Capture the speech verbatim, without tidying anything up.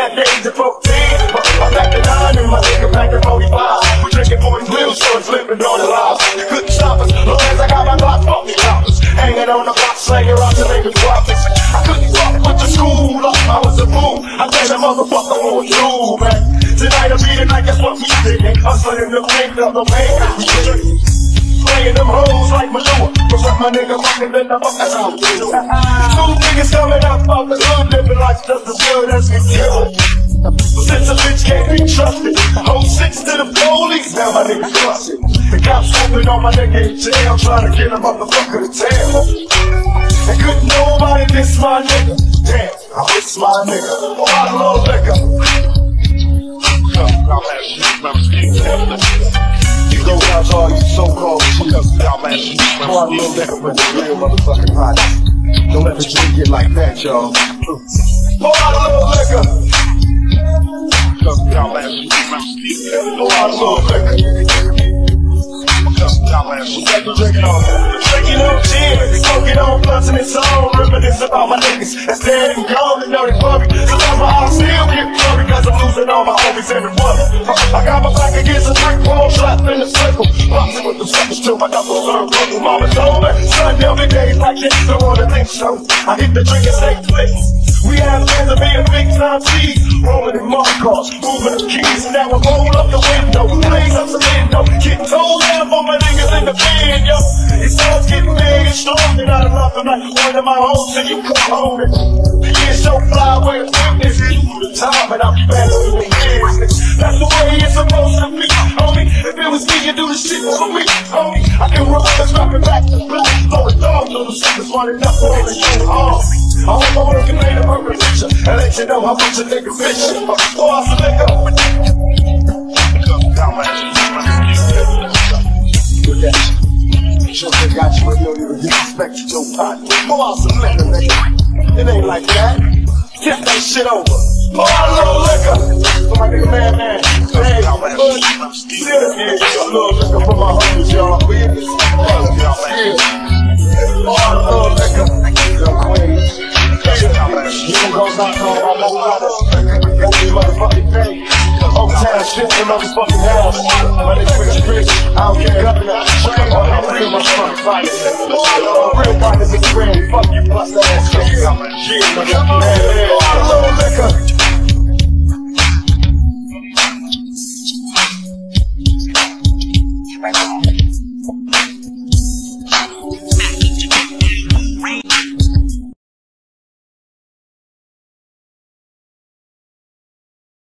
at the age of fourteen. I packed a nine and my nigga packed a forty-five. We drinking forty real shorts, living on the lives. You couldn't stop us, long as I got my Glock, fuck me choppers. Hanging on the block, slanging rocks and making profits. I couldn't fuck with the school up, I was a fool. I tell the motherfucker on you, man. Tonight will be the night, that's what we thinking. Hustling in the pink of the pain. Playing them hoes like manure. Cause like my nigga fucking then the fuck that's how we do. Two niggas coming up off the hood, living life just as good as we kill. Since a bitch can't be trusted, hold six to the police, now my niggas busted. The cops swooping on my nigga in jail, trying to get a motherfucker to tail. And couldn't nobody diss my nigga. Damn, I miss my nigga. Oh, I love liquor. You go out to all you so-called cheaters. Pour out a little liquor with the real motherfucking hot. Don't let the drink get like that, y'all. Pour out a little liquor. Pour out a little liquor. Drinking on, drinking on gin, smoking on blunts and it's on. Reminiscing about my niggas that's dead and gone and know they fuck me. So that's why I still get flurry, cause I'm losing all my homies every month. I got my back against a brick wall, trapped in a circle. Boxing with them suckers till my knuckles are broken. Mama told me, son, every day like this, don't wanna think so. I hit the drink and stay flicks. We have plans to be a big time cheese, rolling in muscle cars, moving the keys, and now I roll up the window, blaze up some window, get told down for my niggas in the pen, yo. It starts getting big and strong, and I love them like one of my homes, and you come home and the years so fly away with witness, you the time, and I'll be back to the business. That's the way it's supposed to be, homie. If it was me, you'd do the shit for me, homie. I can run this rapping back to black, throwing dogs, little shit is running up on the show, oh. I hope I work and made a perfect picture and let you know how much a nigga fish. Oh, I select up. With that shit, sure they got you and you don't even disrespect your partner. Oh, I select a nigga. It ain't like that. Tip that shit over. Oh, I little liquor. So my nigga, man, man. Hey, but still here, a little liquor for my homies, y'all. We in this. Oh, I little liquor. You can go knock on my motherfucker. Every motherfucking day. Old-town shit in the motherfucking house. My nigga Rich Rich, I don't care nothing. I'm a real motherfucking fighter. Real fighters in the ring. Fuck you, bust that ass. Yeah, man, man. Oh, I love liquor.